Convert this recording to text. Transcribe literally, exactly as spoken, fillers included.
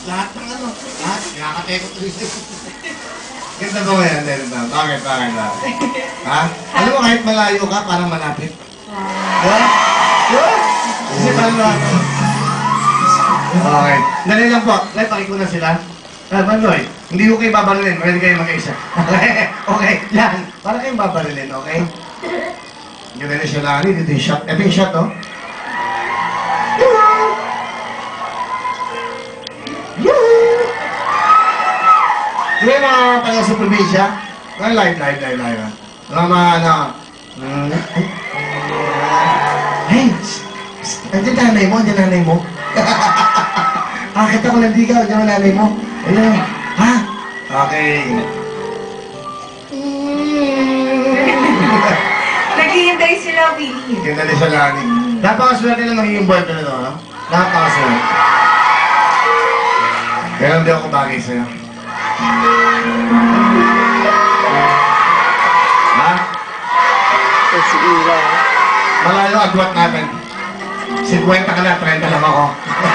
lahat ng ano, lahat, kinakatekot rin. Ganda ba yan, Delta? Bakit, bakit, bakit? Ha? Alam mo, kahit malayo ka, parang malapit. Ha? Huh? Kasi paano ako? Okay. Dali lang po. Lai, pakikunan sila. Ah, Manoy, hindi ko kayo babarilin. Pwede kayo mag-isa. Okay? Okay, yan. Para kayong babarilin, okay? Ganda na siya lari. Dito yung shot. Ito yung shot, oh. Di ba mga taga sa probinsya? Mga live, live, live, live. Mga mga ano. Hey! Andiyan nanay mo, andiyan nanay mo. Akit ako nandigaw, andiyan nanay mo. Ayun. Ha? Okay. Naghihintay sila, Willie. Ganda din sa langit. Napakaswerte na magiging boyfriend na to, no? Napakaswerte. Kaya hindi ako bagay sa'yo. Ha? Malayo agwat natin. fifty ka na, thirty lang ako.